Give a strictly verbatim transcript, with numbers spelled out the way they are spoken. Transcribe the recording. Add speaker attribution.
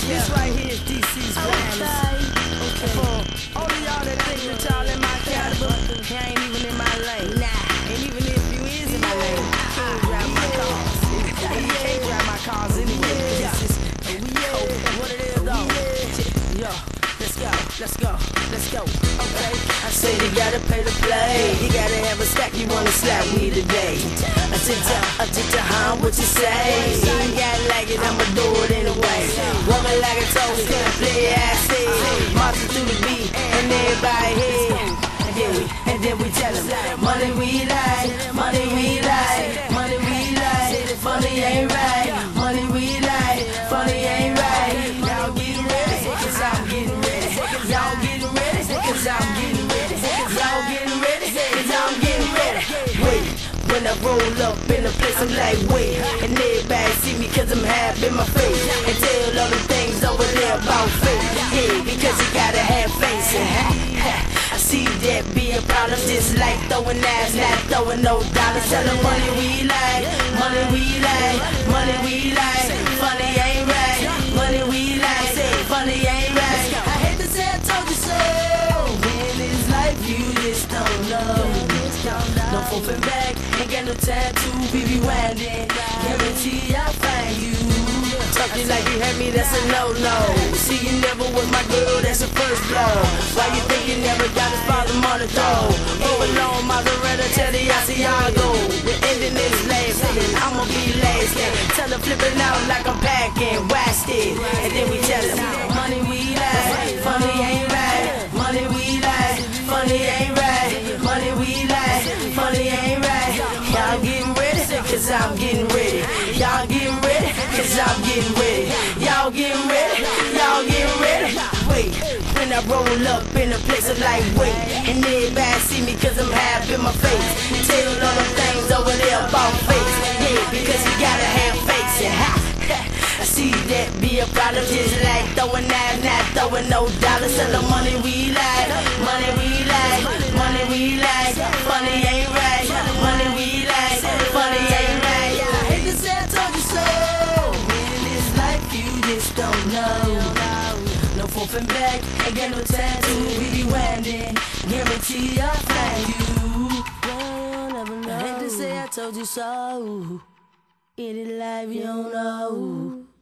Speaker 1: This right here is D C's finest. Okay. For all of y'all that think that y'all in my caliber, I ain't even in my lane. Nah. And even if you is in my lane, you can't drive my cars. And you can't drive my cars anyway. This is what it is though. Yo, let's go, let's go, let's go. Okay. I say you gotta pay to play. You gotta have a stack, you wanna slap me today. I said to, I said to, huh, what you say? You ain't gotta like it, I'ma do it anyway. Walking like a toast, gonna play ass it. Marching through the beat, and everybody here. And then we, and then we tell them, money we like, money we like, money we like. Funny ain't right, money we like, funny ain't right. Y'all getting ready, cause I'm getting ready. Y'all getting ready, cause I'm getting ready. Y'all getting ready, cause I'm getting ready. Wait, when I roll up in a place I'm like, wait. And everybody see me cause I'm half in my face. And tell all the things over there about faith. Yeah, because you gotta have faith. I see that be a problem, just like throwing ass, not throwing no dollars. Tell them money we like, money we like, money we like. Funny ain't right, money we like, say funny ain't right. I hate to say I told you so. In this life you just don't know. No flipping back, ain't got no time to be rewinding. Guarantee I'll find you. Talking like you had me, that's a no-no. See you never was my girl, that's the first blow. Why you think you never got his father on the door? Overload, Maserati, tell the Asiago. The ending is last, saying I'ma be last. Tell her flipping out like I'm packing, waxed it. And then we tell her, money we like, funny ain't right. Money we like, funny ain't right. Money we like, funny ain't right. Y'all getting ready, cause I'm getting ready. Y'all getting ready, cause I'm getting ready. Y'all getting ready, y'all getting ready. Wait, when I roll up in a place I'm like, wait. And everybody see me cause I'm half in my face. Tell all the things over there about face. Yeah, because you gotta have face. And ha, I see that be a problem, just like throwing knives, not throwing no dollars. Tell the money we like, money we like, money we like. Funny ain't right, money we like, funny ain't right. I hate to say I told you so. In this life you just don't know. No flipping back, ain't got no time to be rewinding. Guarantee I'll find you. I hate to say I told you so. In this life you don't know.